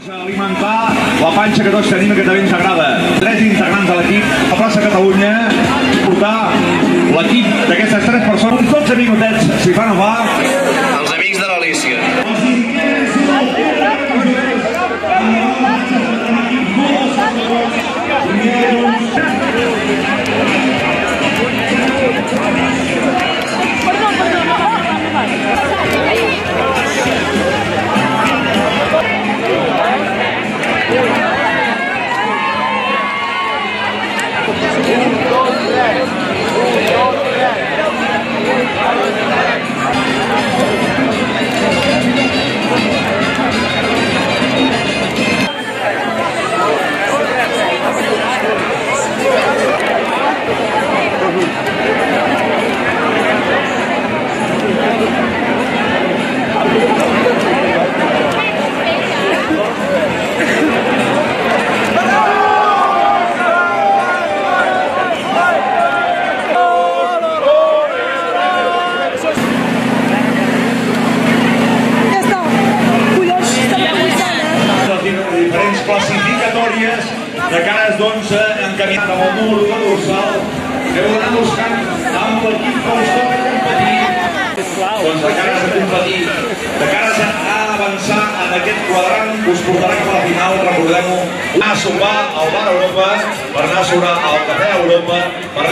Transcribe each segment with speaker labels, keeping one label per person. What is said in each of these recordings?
Speaker 1: Alimentar la panxa que tots tenim i que també ens agrada. 3 integrants de l'equip a Plaça Catalunya, portar l'equip d'aquestes 3 persones, 12 minutets, si fa no fa.
Speaker 2: Els amics de l'Alícia.
Speaker 1: Classificatòries de cares d'11 encaminat amb el número de dorsal. Heu d'anar buscant amb l'equip que us toca competir. Doncs de cares a competir, de cares a avançar en aquest quadrant que us portarà cap a la final, recordem-ho. Anar a sopar al Bar Europa, per anar a sopar al Cafè Europa, per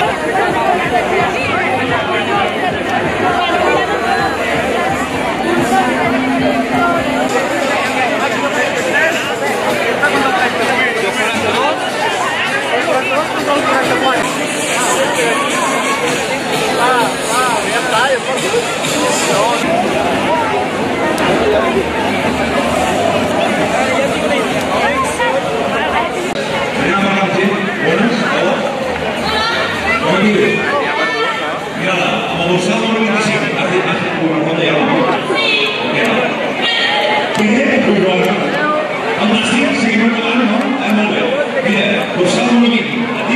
Speaker 1: amb l'estil, sí, no, no, molt bé. Mira, dorsal número 20.